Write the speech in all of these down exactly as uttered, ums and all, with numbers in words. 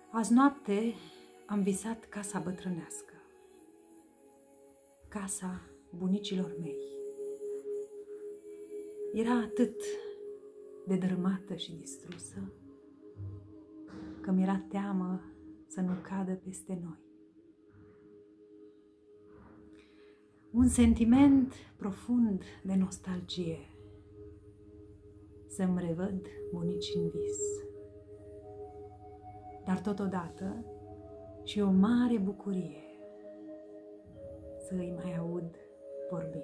Azi noapte am visat casa bătrânească, casa bunicilor mei. Era atât de dărâmată și distrusă că mi-era teamă să nu cadă peste noi. Un sentiment profund de nostalgie, să-mi revăd bunicii în vis, dar totodată și o mare bucurie să îi mai aud vorbind.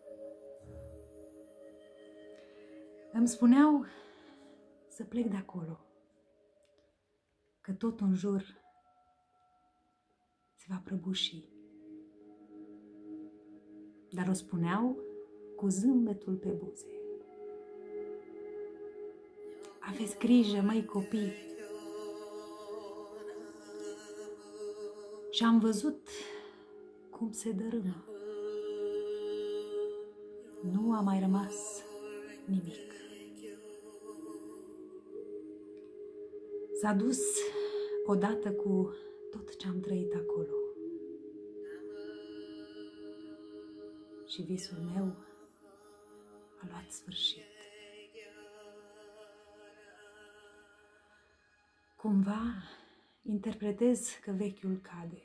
Îmi spuneau să plec de acolo, că tot în jur se va prăbuși. Dar o spuneau cu zâmbetul pe buze. Aveți grijă, măi copii! Și am văzut cum se dărâmă. Nu a mai rămas nimic. S-a dus odată cu tot ce am trăit acolo. Și visul meu a luat sfârșit. Cumva interpretez că vechiul cade.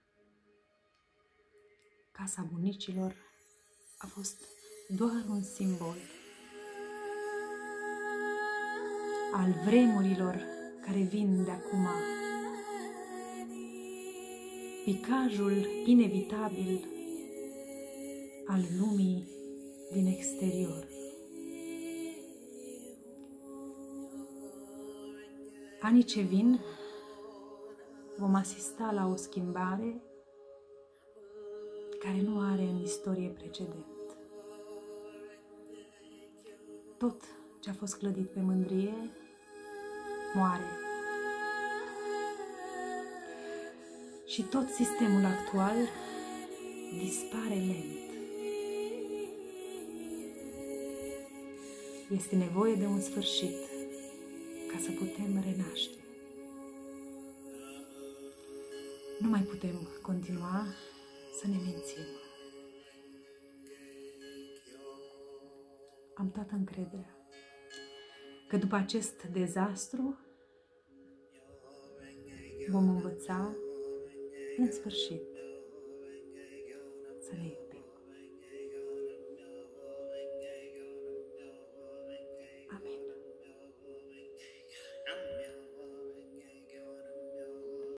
Casa bunicilor a fost doar un simbol al vremurilor care vin de acum. Picajul inevitabil al lumii din exterior. Anii ce vin vom asista la o schimbare care nu are în istorie precedent. Tot ce a fost clădit pe mândrie moare. Și tot sistemul actual dispare lent. Este nevoie de un sfârșit ca să putem renaște. Nu mai putem continua să ne mințim. Am toată încrederea că după acest dezastru vom învăța în sfârșit să ne iubim. Amin.